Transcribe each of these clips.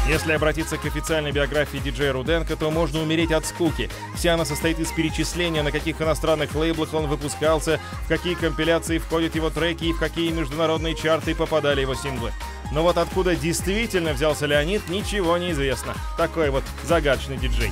Если обратиться к официальной биографии диджея Руденко, то можно умереть от скуки. Вся она состоит из перечисления, на каких иностранных лейблах он выпускался, в какие компиляции входят его треки и в какие международные чарты попадали его синглы. Но вот откуда действительно взялся Леонид, ничего не известно. Такой вот загадочный диджей.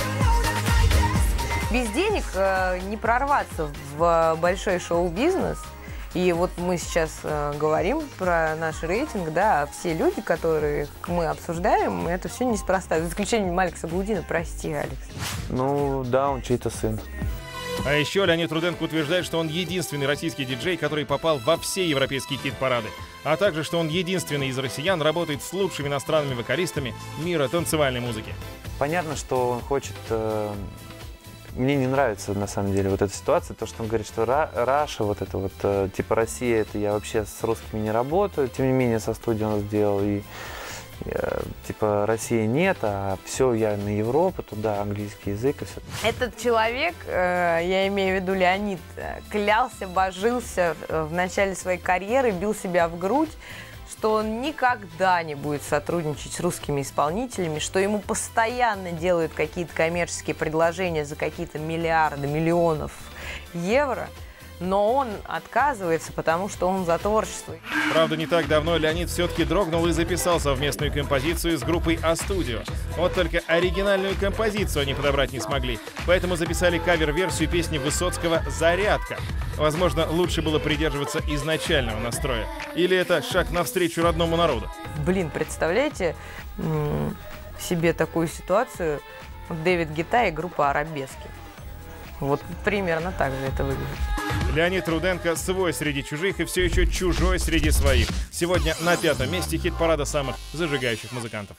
Без денег не прорваться в большой шоу-бизнес. И вот мы сейчас говорим про наш рейтинг, да, все люди, которых мы обсуждаем, это все неспроста. За исключением Алекса Блудина, прости, Алекс. Ну да, он чей-то сын. А еще Леонид Руденко утверждает, что он единственный российский диджей, который попал во все европейские хит-парады, а также, что он единственный из россиян работает с лучшими иностранными вокалистами мира танцевальной музыки. Понятно, что он хочет... Мне не нравится, на самом деле, вот эта ситуация, то, что он говорит, что Раша, вот это вот, типа Россия, это я вообще с русскими не работаю, тем не менее со студией он сделал, и типа России нет, а все, я на Европу, туда английский язык и все. Этот человек, я имею в виду Леонид, клялся, божился в начале своей карьеры, бил себя в грудь, что он никогда не будет сотрудничать с русскими исполнителями, что ему постоянно делают какие-то коммерческие предложения за какие-то миллиарды, миллионов евро, но он отказывается, потому что он за творчество. Правда, не так давно Леонид все-таки дрогнул и записал совместную композицию с группой А-Студио. Вот только оригинальную композицию они подобрать не смогли, поэтому записали кавер-версию песни Высоцкого «Зарядка». Возможно, лучше было придерживаться изначального настроя. Или это шаг навстречу родному народу? Блин, представляете себе такую ситуацию? Дэвид Гетта и группа «Арабески». Вот примерно так же это выглядит. Леонид Руденко свой среди чужих и все еще чужой среди своих. Сегодня на 5-м месте хит-парада самых зажигающих музыкантов.